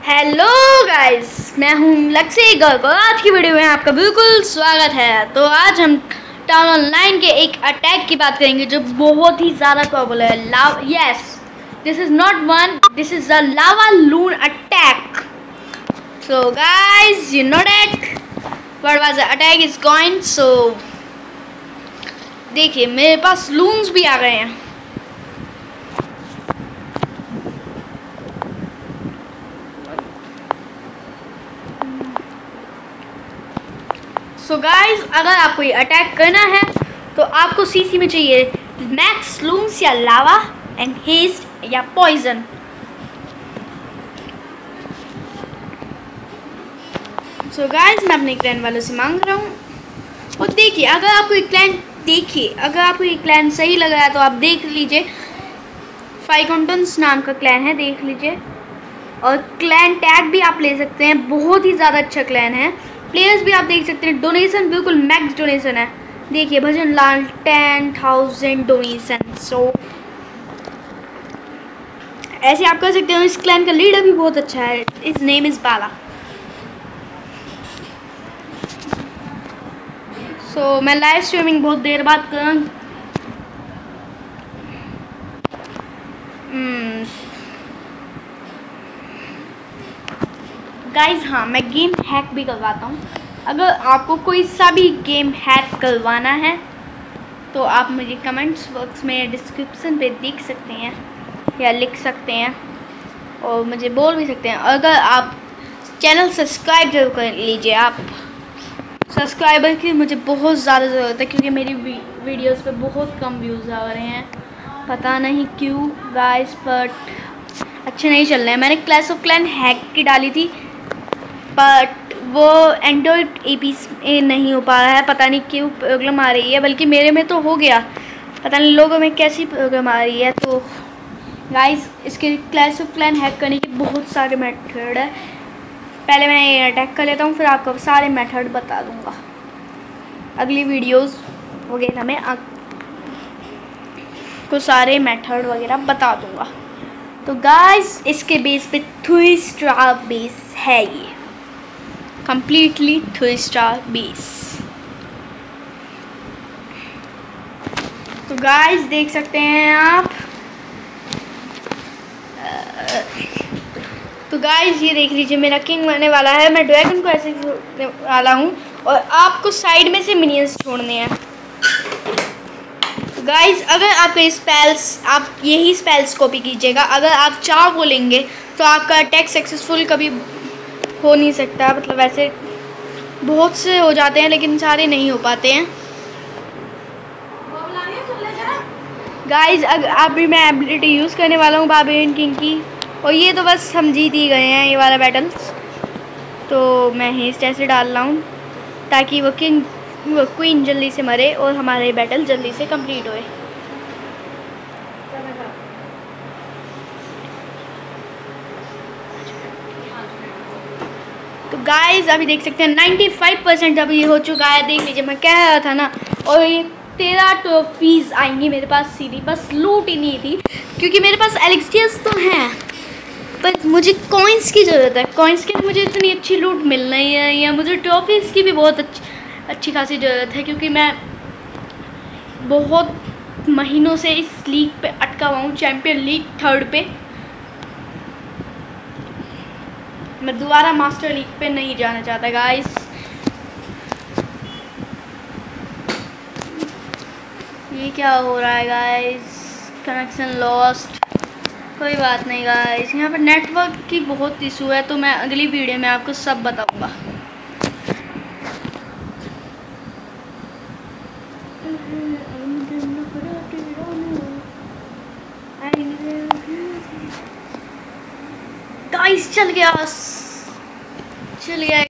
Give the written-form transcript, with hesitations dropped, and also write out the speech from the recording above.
Hello guys, मैं हूं लक्ष्य गर्ग और आज की वीडियो में आपका बिल्कुल स्वागत है। तो आज हम टाउन ऑनलाइन के एक अटैक की बात करेंगे जो बहुत ही ज़्यादा पॉपुलर है। Yes, this is not one, this is the lava loon attack. So guys, you know that what was the attack is going. So देखिए, मेरे पास लून्स भी आ गए हैं। सो गाइस, अगर आपको ये अटैक करना है तो आपको सीसी में चाहिए मैक्स लून्स या लावा एंड हेस्ट या पॉइजन। सो गाइस, मैं अपने क्लैन वालों से मांग रहा हूँ। और देखिए, अगर आपको ये क्लैन सही लग रहा है तो आप देख लीजिए, फाइकॉन्टन्स नाम का क्लैन है, देख लीजिए। और क्लैन टैग भी आप ले सकते हैं, बहुत ही ज़्यादा अच्छा क्लैन है। प्लेयर्स भी आप देख सकते हैं, डोनेशन बिल्कुल मैक्स डोनेशन है। देखिए, भजन लाल 10,000 डोनेशन। सो ऐसे आप कर सकते हो। इस क्लैन का लीडर भी बहुत अच्छा है, इस नेम इज़ बाला। सो मैं लाइव स्ट्रीमिंग बहुत देर बाद करूँ। गाइज हाँ, मैं गेम हैक भी करवाता हूँ। अगर आपको कोई सा भी गेम हैक करवाना है तो आप मुझे कमेंट्स बॉक्स में डिस्क्रिप्शन पे देख सकते हैं या लिख सकते हैं और मुझे बोल भी सकते हैं। अगर आप चैनल सब्सक्राइब जरूर कर लीजिए। आप सब्सक्राइबर की मुझे बहुत ज़्यादा ज़रूरत है क्योंकि मेरी वीडियोस पे बहुत कम व्यूज़ आ रहे हैं, पता नहीं क्यों गाइस, बट अच्छे नहीं चल रहे हैं। मैंने क्लैश ऑफ क्लैन हैक की डाली थी बट वो एंड्रॉयड एपी नहीं हो पा रहा है, पता नहीं क्यों प्रॉब्लम आ रही है। बल्कि मेरे में तो हो गया, पता नहीं लोगों में कैसी प्रॉब्लम आ रही है। तो गाइस, इसके क्लैश ऑफ क्लैन हैक करने के बहुत सारे मेथड है। पहले मैं ये अटैक कर लेता हूँ, फिर आपको सारे मेथड बता दूँगा अगली वीडियोस वगैरह में। आपको सारे मेथड वगैरह बता दूँगा। तो गाइस, इसके बेस पे 3 स्टार बेस है, ये कंप्लीटली 3 स्टार बेस। तो गाइस देख सकते हैं आप। तो गाइस ये देख लीजिए, मेरा किंग बनने वाला है। मैं ड्रैगन को ऐसे छोड़ने वाला हूँ और आपको साइड में से मिनियंस छोड़ने हैं। तो गाइस, अगर आपके स्पेल्स, आप यही स्पेल्स कॉपी कीजिएगा। अगर आप 4 बोलेंगे तो आपका अटैक सक्सेसफुल कभी हो नहीं सकता। मतलब ऐसे बहुत से हो जाते हैं लेकिन सारे नहीं हो पाते हैं। गाइस, अभी मैं एबिलिटी यूज़ करने वाला हूँ बारबेरियन किंग की, और ये तो बस हम जीत ही गए हैं ये वाला बैटल्स। तो मैं हेस्ट ऐसे डाल रहा हूँ ताकि वो क्वीन जल्दी से मरे और हमारे बैटल जल्दी से कंप्लीट होए। तो गाइस अभी देख सकते हैं 95% अभी हो चुका है। देख लीजिए, मैं कह रहा था ना। और ये 13 ट्रॉफीज़ आएंगी मेरे पास सीधी, बस लूट ही नहीं थी क्योंकि मेरे पास एलिक्सियर्स तो हैं पर मुझे कॉइन्स की ज़रूरत है। कॉइन्स की मुझे इतनी अच्छी लूट मिल रही है, या मुझे ट्रॉफीज़ की भी बहुत अच्छी खासी ज़रूरत है क्योंकि मैं बहुत महीनों से इस लीग पे अटका हुआ हूँ, चैम्पियन लीग 3rd पे। मैं दोबारा मास्टर लीग पे नहीं जाना चाहता गाइस। ये क्या हो रहा है गाइस? Connection lost. कोई बात नहीं गाइस, यहाँ पर नेटवर्क की बहुत इशू है, तो मैं अगली वीडियो में आपको सब बताऊंगा। गाइस चल गया।